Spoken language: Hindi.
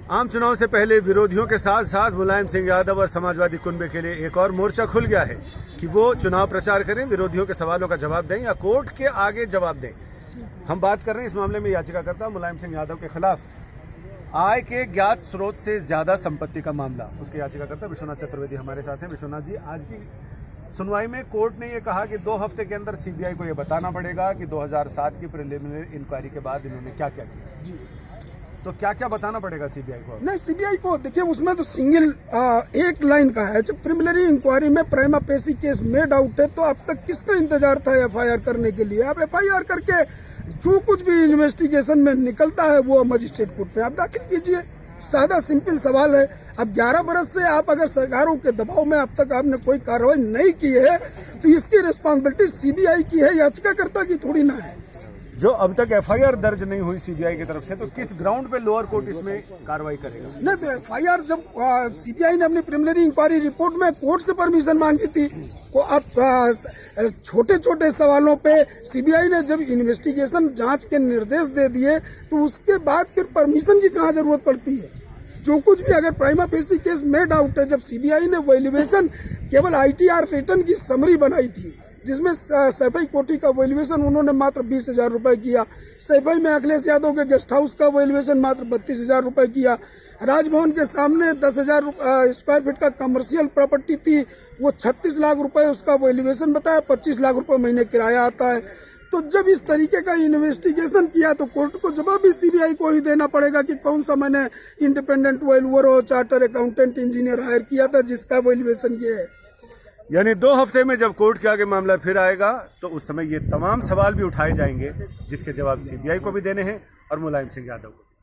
आम चुनाव से पहले विरोधियों के साथ साथ मुलायम सिंह यादव और समाजवादी कुनबे के लिए एक और मोर्चा खुल गया है कि वो चुनाव प्रचार करें, विरोधियों के सवालों का जवाब दें या कोर्ट के आगे जवाब दें। हम बात कर रहे हैं इस मामले में याचिकाकर्ता मुलायम सिंह यादव के खिलाफ आय के ज्ञात स्रोत से ज्यादा संपत्ति का मामला। उसके याचिकाकर्ता विश्वनाथ चतुर्वेदी हमारे साथ हैं। विश्वनाथ जी, आज की सुनवाई में कोर्ट ने ये कहा कि 2 हफ्ते के अंदर सीबीआई को ये बताना पड़ेगा कि 2007 की प्रिलिमिनरी इंक्वायरी के बाद इन्होंने क्या क्या किया। जी, तो क्या क्या बताना पड़ेगा सीबीआई को? नहीं, सीबीआई को देखिए, उसमें तो सिंगल एक लाइन का है। जब प्रिलिमिनरी इंक्वायरी में prima facie case made out है, तो अब तक किसका इंतजार था एफआईआर करने के लिए? आप एफआईआर करके जो कुछ भी इन्वेस्टिगेशन में निकलता है वो मजिस्ट्रेट कोर्ट में आप दाखिल कीजिए। सादा सिंपल सवाल है। अब 11 बरस से आप अगर सरकारों के दबाव में अब तक आपने कोई कार्रवाई नहीं की है, तो इसकी रिस्पांसिबिलिटी सीबीआई की है, याचिकाकर्ता की थोड़ी ना है। जो अब तक एफआईआर दर्ज नहीं हुई सीबीआई की तरफ से, तो किस ग्राउंड पे लोअर कोर्ट इसमें कार्रवाई करेगा? नहीं, तो एफआईआर जब सीबीआई ने अपनी प्रिलिमिनरी इंक्वायरी रिपोर्ट में कोर्ट से परमिशन मांगी थी, तो अब छोटे छोटे सवालों पे सीबीआई ने जब इन्वेस्टिगेशन जांच के निर्देश दे दिए, तो उसके बाद फिर परमिशन की कहाँ जरूरत पड़ती है? जो कुछ भी अगर prima facie case made out है, जब सीबीआई ने वैल्यूएशन केवल आईटीआर रिटर्न की समरी बनाई थी, जिसमें सैफई कोठी का वैल्यूएशन उन्होंने मात्र 20,000 रुपए किया, सैफई में अखिलेश यादव के गेस्ट हाउस का वैल्यूएशन मात्र 32,000 रुपए किया, राजभवन के सामने 10,000 स्क्वायर फीट का कमर्शियल प्रॉपर्टी थी, वो 36 लाख रुपए उसका वैल्यूएशन बताया, 25 लाख रुपए महीने किराया आता है। तो जब इस तरीके का इन्वेस्टिगेशन किया, तो कोर्ट को जवाब भी सीबीआई को ही देना पड़ेगा कि कौन सा मैंने इंडिपेंडेंट वैल्यूअर और चार्टर अकाउंटेंट इंजीनियर हायर किया था जिसका वैल्यूएशन ये है। यानी 2 हफ्ते में जब कोर्ट के आगे मामला फिर आएगा, तो उस समय ये तमाम सवाल भी उठाए जाएंगे जिसके जवाब सीबीआई को भी देने हैं और मुलायम सिंह यादव को।